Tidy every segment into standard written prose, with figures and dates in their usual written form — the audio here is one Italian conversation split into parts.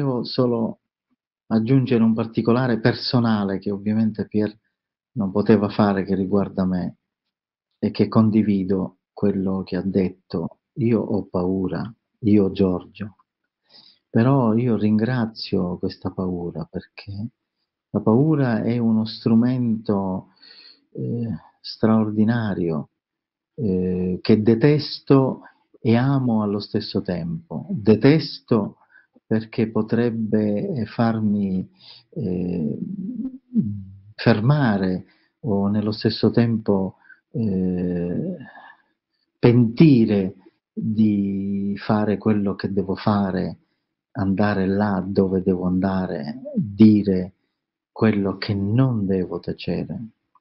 volevo solo aggiungere un particolare personale che ovviamente Pier non poteva fare, che riguarda me e che condivido quello che ha detto. Io ho paura, io Giorgio, però io ringrazio questa paura perché la paura è uno strumento straordinario che detesto e amo allo stesso tempo. Detesto perché potrebbe farmi eh, fermare o nello stesso tempo eh, pentire di fare quello che devo fare, andare là dove devo andare, dire quello che non devo tacere.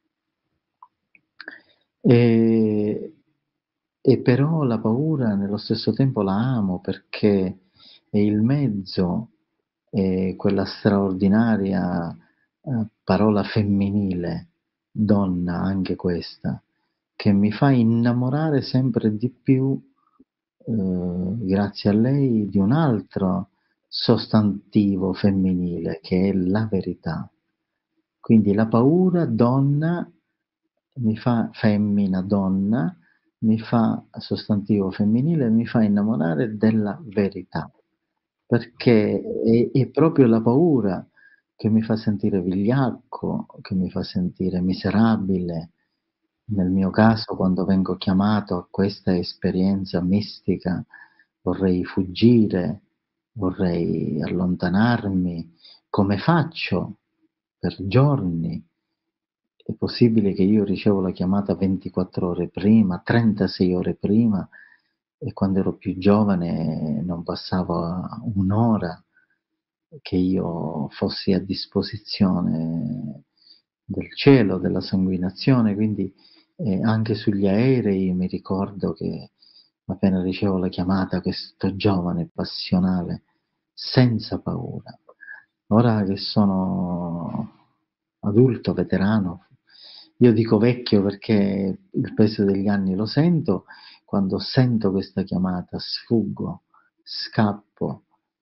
E, e però la paura nello stesso tempo la amo perché è il mezzo, è quella straordinaria parola femminile, donna anche questa, che mi fa innamorare sempre di più, grazie a lei, di un altro sostantivo femminile che è la verità. Quindi la paura, donna, mi fa femmina, donna, mi fa sostantivo femminile, mi fa innamorare della verità, perché è proprio la paura che mi fa sentire vigliacco, che mi fa sentire miserabile. Nel mio caso, quando vengo chiamato a questa esperienza mistica, vorrei fuggire, vorrei allontanarmi, come faccio per giorni. È possibile che io ricevo la chiamata 24 ore prima, 36 ore prima, e quando ero più giovane non passava un'ora che io fossi a disposizione del cielo, della sanguinazione, quindi anche sugli aerei mi ricordo che appena ricevo la chiamata, questo giovane passionale, senza paura. Ora che sono adulto, veterano, io dico vecchio perché il peso degli anni lo sento, quando sento questa chiamata sfuggo, scappo,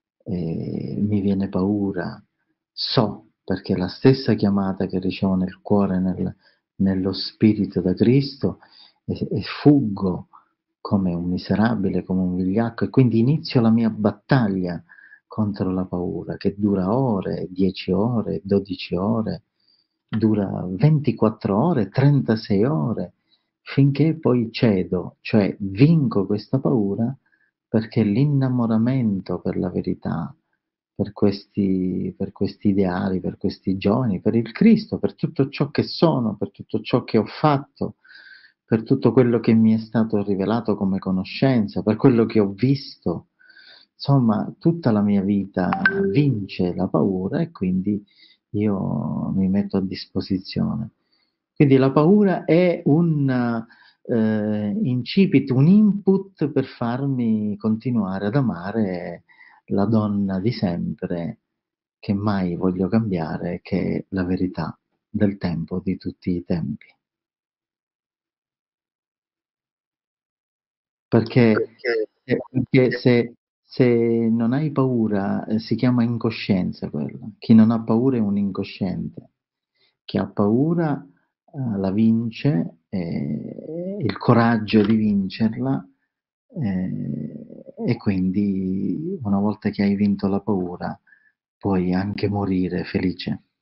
mi viene paura, so perché la stessa chiamata che ricevo nel cuore, nello spirito da Cristo, e fuggo come un miserabile, come un vigliacco, e quindi inizio la mia battaglia contro la paura, che dura ore, 10 ore, 12 ore, dura 24 ore, 36 ore, finché poi cedo, cioè vinco questa paura perché l'innamoramento per la verità, per questi ideali, per questi giovani, per il Cristo, per tutto ciò che sono, per tutto ciò che ho fatto, per tutto quello che mi è stato rivelato come conoscenza, per quello che ho visto. Insomma, tutta la mia vita vince la paura e quindi io mi metto a disposizione. Quindi la paura è un incipit, un input per farmi continuare ad amare la donna di sempre, che mai voglio cambiare, che è la verità del tempo, di tutti i tempi. Perché, perché se non hai paura, si chiama incoscienza quella. Chi non ha paura è un incosciente. Chi ha paura, la vince, il coraggio di vincerla, e quindi una volta che hai vinto la paura, puoi anche morire felice.